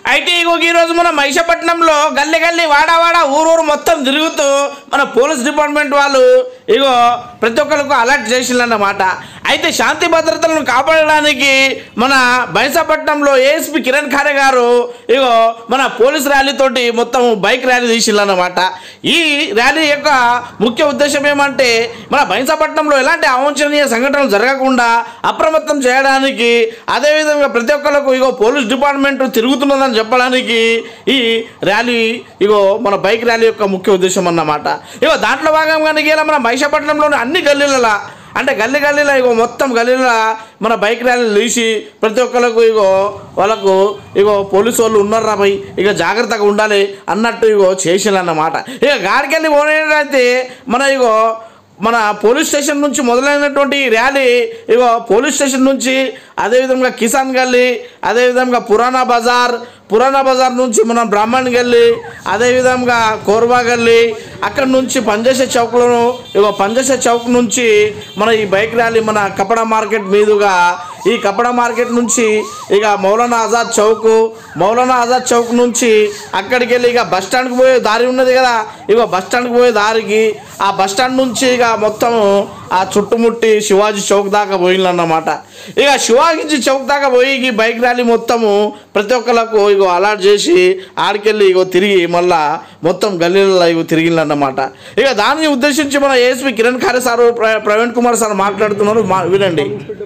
అయితే ఇగో ఈ రోజు మన మహిషపట్నంలో గల్లీ గల్లీ వాడ ఊరూరు మొత్తం తిరుగుతూ మన పోలీస్ డిపార్ట్మెంట్ వాళ్ళు ఇగో ప్రతి ఒక్కరికి అలర్ట్ చేసిందన్నమాట। అయితే శాంతి భద్రతలను కాపాడడానికి మన మహిషపట్నంలో ఏఎస్పీ కిరణ్ ఖారే గారు ఇగో మన పోలీస్ ర్యాలీతోటి మొత్తం బైక్ ర్యాలీ తీసిందన్నమాట। ఈ ర్యాలీ యొక్క ముఖ్య ఉద్దేశం ఏమంటే మన మహిషపట్నంలో ఎలాంటి అవాంఛనీయ సంఘటనలు జరగకుండా అప్రమత్తం చేయడానికి, అదేవిధంగా ప్రతి ఒక్కరికి ఇగో పోలీస్ డిపార్ట్మెంట్ తిరుగుతున్నదని చెప్పడానికి ఈ ర్యాలీ ఇగో మన బైక్ ర్యాలీ యొక్క ముఖ్య ఉద్దేశం అన్నమాట। ఇగో దాంట్లో భాగంగానే ఇలా మన మహిషపట్నంలోని అన్ని గల్లీలలో అంటే గల్లీలో ఇగో మొత్తం గల్లీలో మన బైక్ ర్యాలీ తీసి ప్రతి ఒక్కరికి ఇగో వాళ్ళకు ఇగో పోలీసు వాళ్ళు ఉన్నారా భయ్ ఇక జాగ్రత్తగా ఉండాలి అన్నట్టు ఇగో చేసిందన్నమాట। ఇక గాడికెళ్ళి పోయినట్లయితే మన పోలీస్ స్టేషన్ నుంచి మొదలైనటువంటి ర్యాలీ ఇగో పోలీస్ స్టేషన్ నుంచి అదేవిధంగా కిసాన్ గల్లీ, అదేవిధంగా పురాణా బజార్ నుంచి మనం బ్రాహ్మణ్ గల్లీ, అదేవిధంగా కోర్బా గల్లీ, అక్కడ నుంచి పంజేసే చౌక్లను ఇగో పంజేసే చౌక్ నుంచి మన ఈ బైక్ ర్యాలీ మన కపడా మార్కెట్ మీదుగా ఈ కపడా మార్కెట్ నుంచి ఇక మౌలానా ఆజాద్ చౌక్ నుంచి అక్కడికి వెళ్ళి ఇక బస్ స్టాండ్కి పోయే దారి ఉన్నది కదా, ఇగో బస్ స్టాండ్కి పోయే దారికి ఆ బస్ స్టాండ్ నుంచి ఇక మొత్తం ఆ చుట్టుముట్టి శివాజీ చౌక్ దాకా పోయిందన్నమాట। ఇక శివాజీ చౌక్ దాకా పోయి ఈ బైక్ ర్యాలీ మొత్తము ప్రతి ఒక్కరికి ఇగో అలర్ట్ చేసి ఆడికెళ్ళి ఇగో తిరిగి మళ్ళా మొత్తం గల్లీలలో ఇగో తిరిగిందన్నమాట। ఇక దాన్ని ఉద్దేశించి మన ASP Kiran Khare sir Praveen Kumar sir మాట్లాడుతున్నారు, వినండి।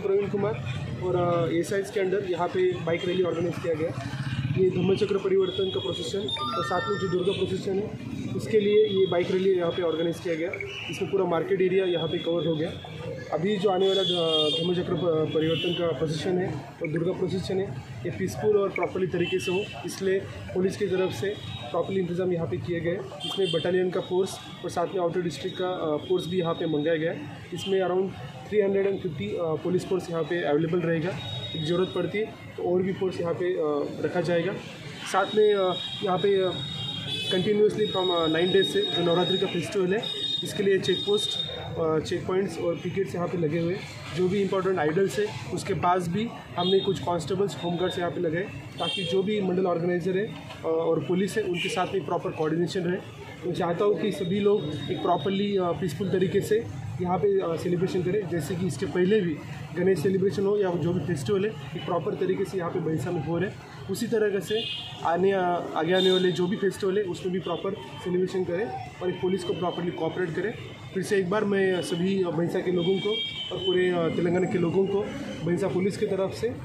और एसाइज के अंडर यहाँ पे बाइक रैली ऑर्गेनाइज किया गया। ये धम्मचक्र परिवर्तन का प्रोसेशन और साथ में जो दुर्गा प्रोसेशन है उसके लिए ये बाइक रैली यहाँ पे ऑर्गेनाइज किया गया। इसमें पूरा मार्केट एरिया यहाँ पे कवर हो गया। अभी जो आने वाला धम्मचक्र परिवर्तन का प्रोसेशन है और दुर्गा प्रोसेशन है ये पीसफुल और प्रॉपर्ली तरीके से हो, इसलिए पुलिस की तरफ से प्रॉपर्ली इंतजाम यहाँ पे किए गए। इसमें बटालियन का फोर्स और साथ में आउटर डिस्ट्रिक्ट का फोर्स भी यहाँ पे मंगाया गया है। इसमें अराउंड 350 पुलिस फोर्स यहाँ पे अवेलेबल रहेगा। ज़रूरत पड़ती है तो और भी फोर्स यहाँ पे रखा जाएगा। साथ में यहाँ पे कंटिन्यूसली फ्रॉम 9 डेज से जो नवरात्रि का फेस्टिवल है इसके लिए चेक पॉइंट्स और पिकेट्स यहाँ पे लगे हुए। जो भी इंपॉर्टेंट आइडल्स है उसके पास भी हमने कुछ कांस्टेबल्स होमगार्ड्स यहाँ पे लगाए ताकि जो भी मंडल ऑर्गेनाइजर है और पुलिस है उनके साथ में प्रॉपर कोऑर्डिनेशन रहे। मैं चाहता हूँ कि सभी लोग एक प्रॉपरली पीसफुल तरीके से यहाँ पे सेलिब्रेशन करें। जैसे कि इसके पहले भी गणेश सेलिब्रेशन हो या जो भी फेस्टिवल है एक प्रॉपर तरीके से यहाँ पे भैंसा में हो रहे, उसी तरह से आगे आने वाले जो भी फेस्टिवल है उसमें भी प्रॉपर सेलिब्रेशन करें और एक पुलिस को प्रॉपरली कोऑपरेट करें। फिर से एक बार मैं सभी भैंसा के लोगों को और पूरे तेलंगाना के लोगों को भैंसा पुलिस की तरफ से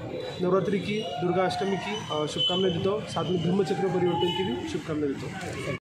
नवरात्रि की, दुर्गा अष्टमी की शुभकामनाएं देता हूँ। साथ में धम्मचक्र परिवर्तन की भी शुभकामनाएं देता हूँ।